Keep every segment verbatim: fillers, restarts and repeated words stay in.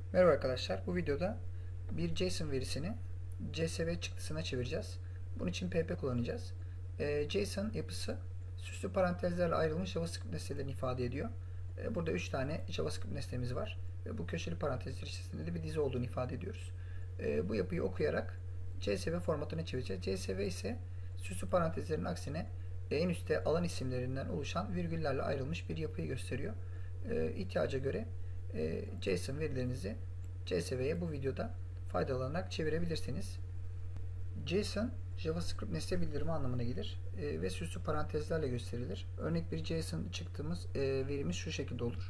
Merhaba arkadaşlar. Bu videoda bir JSON verisini C S V çıktısına çevireceğiz. Bunun için P P kullanacağız. Ee, JSON yapısı süslü parantezlerle ayrılmış JavaScript nesnelerini ifade ediyor. Ee, burada üç tane JavaScript nesnemiz var. Ve bu köşeli parantezler içerisinde de bir dizi olduğunu ifade ediyoruz. Ee, bu yapıyı okuyarak C S V formatına çevireceğiz. C S V ise süslü parantezlerin aksine en üstte alan isimlerinden oluşan virgüllerle ayrılmış bir yapıyı gösteriyor. Ee, ihtiyaca göre e, JSON verilerinizi C S V'ye bu videoda faydalanarak çevirebilirsiniz. JSON, JavaScript nesne bildirimi anlamına gelir e, ve süslü parantezlerle gösterilir. Örnek bir JSON çıktığımız e, verimiz şu şekilde olur.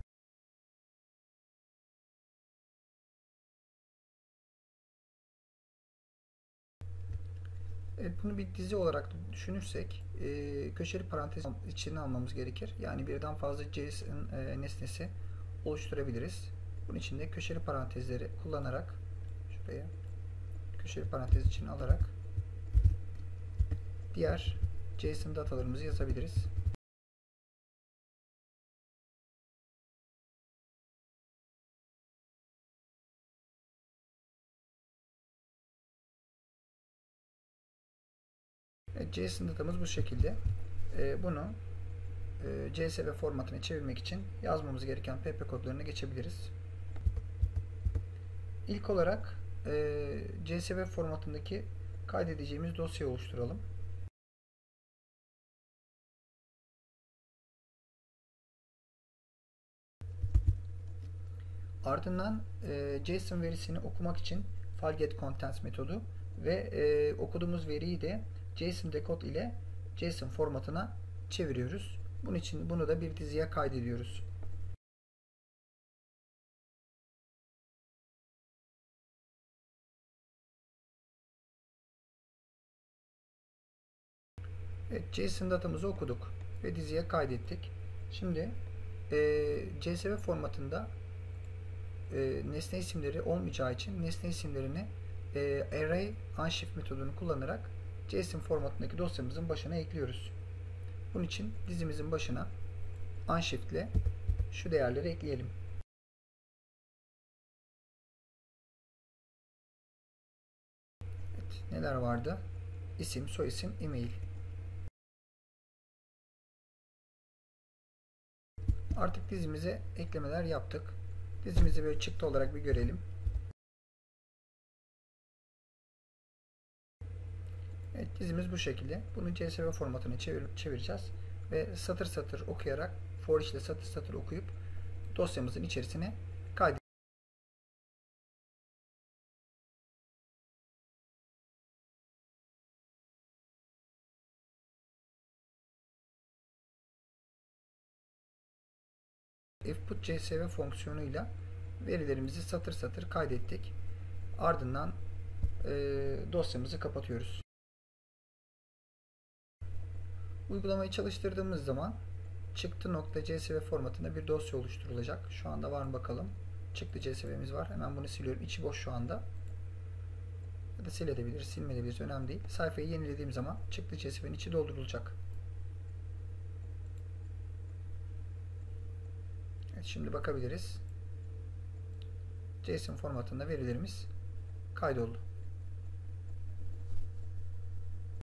Evet, bunu bir dizi olarak düşünürsek e, köşeli parantez içine almamız gerekir. Yani birden fazla JSON e, nesnesi oluşturabiliriz. Bunun için de köşeli parantezleri kullanarak şuraya köşeli parantez içine alarak diğer JSON datalarımızı yazabiliriz. Evet, JSON datamız bu şekilde. Ee, bunu e, C S V formatına çevirmek için yazmamız gereken P P kodlarına geçebiliriz. İlk olarak e, C S V formatındaki kaydedeceğimiz dosyayı oluşturalım. Ardından e, JSON verisini okumak için fileGetContents metodu ve e, okuduğumuz veriyi de JSON decode ile JSON formatına çeviriyoruz. Bunun için bunu da bir diziye kaydediyoruz. Evet, JSON datamızı okuduk ve diziye kaydettik. Şimdi e, C S V formatında e, nesne isimleri olmayacağı için nesne isimlerini e, array unshift metodunu kullanarak JSON formatındaki dosyamızın başına ekliyoruz. Bunun için dizimizin başına unshift ile şu değerleri ekleyelim. Evet, neler vardı? İsim, soyisim, e-mail. Artık dizimize eklemeler yaptık. Dizimizi böyle çıktı olarak bir görelim. Evet, dizimiz bu şekilde. Bunu C S V formatına çevir çevireceğiz. Ve satır satır okuyarak, for each ile satır satır okuyup dosyamızın içerisine kaydedeceğiz. fput.csv fonksiyonuyla verilerimizi satır satır kaydettik. Ardından e, dosyamızı kapatıyoruz. Uygulamayı çalıştırdığımız zaman çıktı.csv formatında bir dosya oluşturulacak. Şu anda var mı bakalım. Çıktı C S V'miz var. Hemen bunu siliyorum. İçi boş şu anda. Ya da silebiliriz, silmeyebiliriz. Önemli değil. Sayfayı yenilediğim zaman çıktı C S V'nin içi doldurulacak. Evet, şimdi bakabiliriz. JSON formatında verilerimiz kaydoldu.